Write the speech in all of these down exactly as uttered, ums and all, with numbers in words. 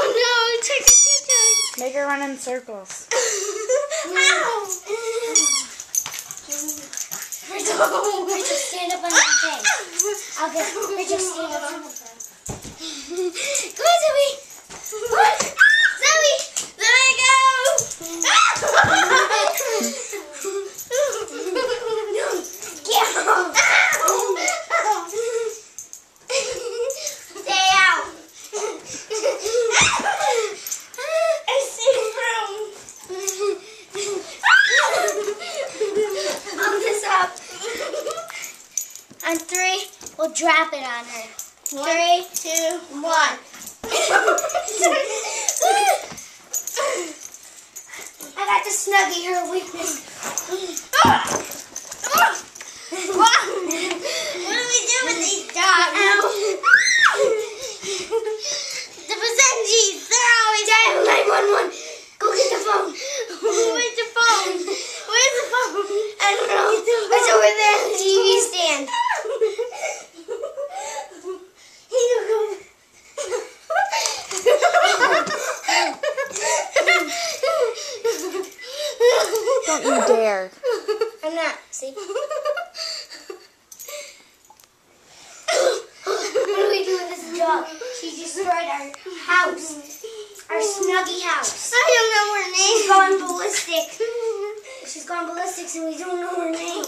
no, check it two times. Make her run in circles. Ow! Rachel, stand up on your thing. I'll get Rachel, stand up on your thing. Come on, Zoey. What? Zoey, let me go. Get off. Stay out. I see brown. Hold this up. On three, we'll drop it on her. One, Three, two, one. I got to snuggy her weakness. What do we do with these dogs? The basenjis, they're always Dial nine one one. Go get the phone. Where's the phone? Where's the phone? I don't know. It's over there on the T V stand. Here you go. Don't you dare. I'm not. See? What do we do with this dog? She destroyed our house. Our snuggy house. I don't know her She's name. gone ballistic. She's gone ballistic and we don't know her name.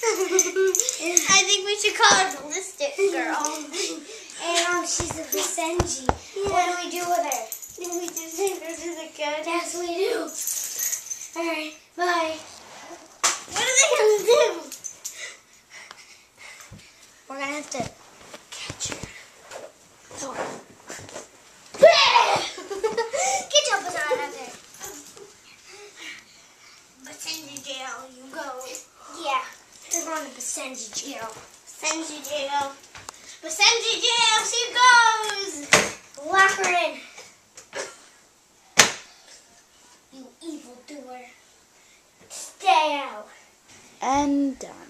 I think we should call her Ballistic Girl. And um, she's a basenji. What do we do with her? Did we just take her to the gun? Yes, we do. Alright, bye. What are they going to do? We're going to have to catch her. Get your butt out of there. Basenji jail, you go. Yeah, they're going to basenji jail. Basenji jail. Basenji jail, she goes. Lock her in. You evildoer. Stay out. And done.